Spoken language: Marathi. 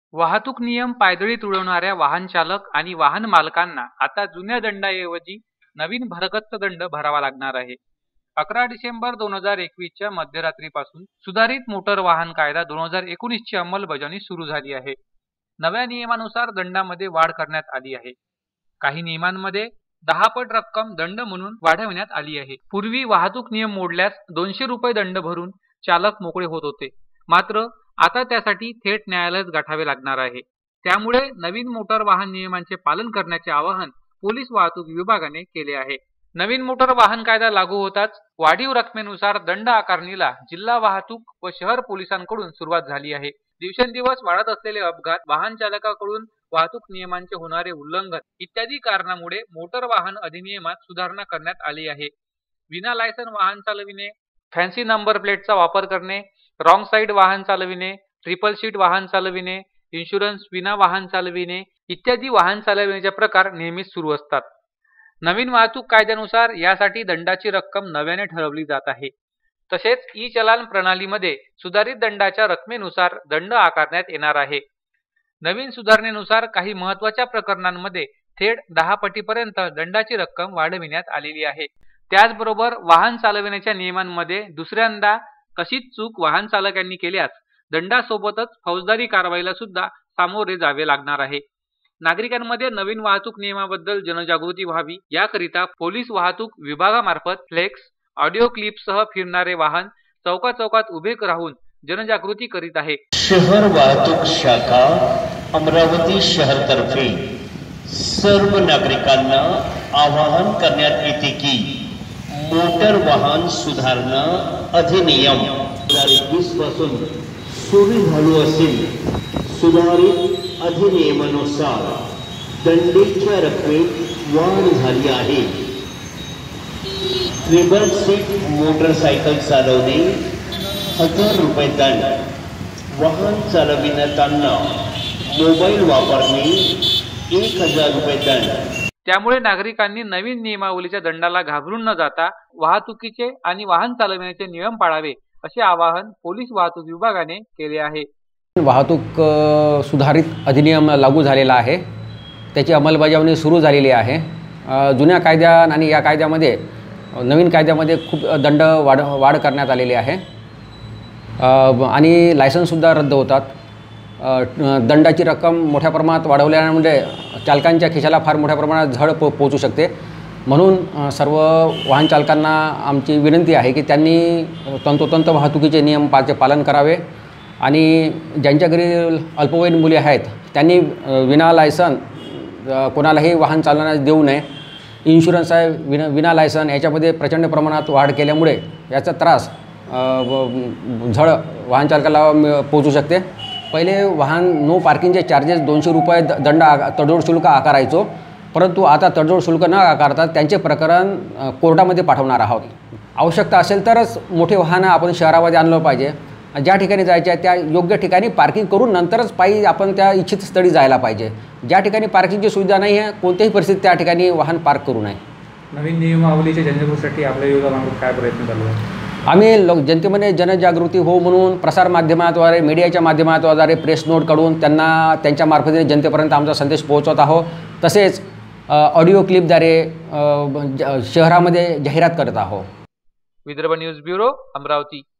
वाहतूक नियम पायदळी तुडवणाऱ्या वाहन चालक आणि वाहन मालकांना आता जुन्या दंडाऐवजी नवीन भरगच्च दंड भरावा लागणार आहे। 11 डिसेंबर 2021 च्या मध्यरात्रीपासून सुधारित मोटर वाहन कायदा 2019 ची अंमलबजावणी सुरू झाली आहे। नव्या नियमानुसार दंडामध्ये वाढ करण्यात आली आहे। काही नियमांमध्ये 10 पट रक्कम दंड म्हणून वाढवण्यात आली आहे। पूर्वी वाहतूक नियम मोडल्यास 200 रुपये दंड भरून चालक मोकळे होत होते, मात्र आता त्यासाठी थेट न्यायालयात गाठावे लागणार आहे। त्यामुळे नवीन मोटार वाहन नियमांचे पालन करण्याचे आवाहन पोलीस वाहतूक विभागाने केले आहे। नवीन मोटार वाहन कायदा लागू होताच वाढीव रकमेनुसार दंड आकारणीला जिल्हा वाहतूक व शहर पोलिसांकडून सुरुवात झाली आहे। दिवसेंदिवस वाढत असलेले अपघात, वाहन चालकाकडून वाहतूक नियमांचे होणारे उल्लंघन इत्यादी कारणामुळे मोटार वाहन अधिनियमात सुधारणा करण्यात आली आहे। विना लायसन वाहन चालविणे, फॅन्सी नंबर प्लेटचा वापर करणे, रॉंग साइड वाहन चालविणे, ट्रिपल सीट वाहन चालविणे, इन्शुरन्स विना वाहन चालविणे इत्यादी वाहन चालविण्याचे प्रकार नेहमीच सुरू असतात। नवीन वाहतूक कायद्यानुसार यासाठी दंडाची रक्कम नव्याने ठरवली जात आहे। तसेच ई चलान प्रणालीमध्ये सुधारित दंडाच्या रकमेनुसार दंड आकारण्यात येणार आहे। नवीन सुधारणेनुसार काही महत्त्वाच्या प्रकरणांमध्ये थेट 10 पटीपर्यंत दंडाची रक्कम वाढविण्यात आलेली आहे। त्याचबरोबर वाहन चालविण्याच्या नियमांमध्ये दुसऱ्यांदा तशीच चूक वाहन चालकांनी केल्यास दंडासोबतच फौजदारी कारवाईला सुद्धा सामोरे जावे लागणार आहे। नागरिकांमध्ये नवीन वाहतूक नियमाबद्दल जनजागृती व्हावी याकरिता पोलीस वाहतूक विभागामार्फत फ्लेक्स, ऑडिओ क्लिपसह फिरणारे वाहन चौकाचौकात उभे राहून जनजागृती करीत आहे। शहर वाहतूक शाखा अमरावती शहरतर्फे सर्व नागरिकांना आवाहन करण्यात येते की मोटर वाहन सुधारणा अधिनियम 2021 पासून सुरू झालो असेल। सुधारित अधिनियमानुसार दंडीच्या रकमेत वाढ झाली आहे। ट्रिपल सीट मोटरसायकल चालवणे 1000 रुपये दंड, वाहन चालविताना मोबाईल वापरणे 1000 रुपये दंड। त्यामुळे नागरिकांनी नवीन नियमावलीच्या दंडाला घाबरून न जाता वाहतुकीचे आणि वाहन चालविण्याचे नियम पाळावे असे आवाहन पोलीस वाहतूक विभागाने केले आहे। वाहतूक सुधारित अधिनियम लागू झालेला आहे, त्याची अंमलबजावणी सुरू झालेली आहे। जुन्या कायद्या आणि या कायद्यामध्ये नवीन कायद्यामध्ये खूप दंड वाढ करण्यात आलेली आहे आणि लायसन्ससुद्धा रद्द होतात। दंडाची रक्कम मोठ्या प्रमाणात वाढवल्यामुळे चालकांच्या खिशाला फार मोठ्या प्रमाणात झळ पोहोचू शकते। म्हणून सर्व वाहन चालकांना आमची विनंती आहे की त्यांनी तंतोतंत वाहतुकीचे नियम पालन करावे आणि ज्यांच्या घरी अल्पवयीन मुले आहेत त्यांनी विना लायसन कोणालाही वाहन चालवण्यास देऊ नये। इन्शुरन्स आहे विना लायसन याच्यामध्ये प्रचंड प्रमाणात वाढ केल्यामुळे याचा त्रास झळ वाहन चालकाला पोहोचू शकते। पहिले वाहन नो पार्किंगचे चार्जेस 200 रुपये दंड तडजोड शुल्क आकारायचो, परंतु आता तडजोड शुल्क न आकारता त्यांचे प्रकरण कोर्टामध्ये पाठवणार आहोत। आवश्यकता असेल तरच मोठे वाहनं आपण शहरामध्ये आणलं पाहिजे। ज्या ठिकाणी जायचे आहे त्या योग्य ठिकाणी पार्किंग करून नंतरच पायी आपण त्या इच्छित स्थळी जायला पाहिजे। ज्या ठिकाणी पार्किंगची सुविधा नाही आहे कोणत्याही परिस्थितीत त्या ठिकाणी वाहन पार्क करू नये। नवीन नियमावलीच्या जनजागृतीसाठी आपल्या विभागामार्फत काय प्रयत्न चालू आहे? आम्ही जनतेमध्ये जनजागृती हो म्हणून प्रसार माध्यमाद्वारे, मीडियाच्या माध्यमाद्वारे, प्रेस नोट काढून त्यांना त्यांच्या मार्फतीने जनतेपर्यंत आमचा संदेश पोहोचवत आहोत। तसेच ऑडिओ क्लिपद्वारे शहरामध्ये जाहिरात करत आहोत। Vidarbha news bureau, Amravati.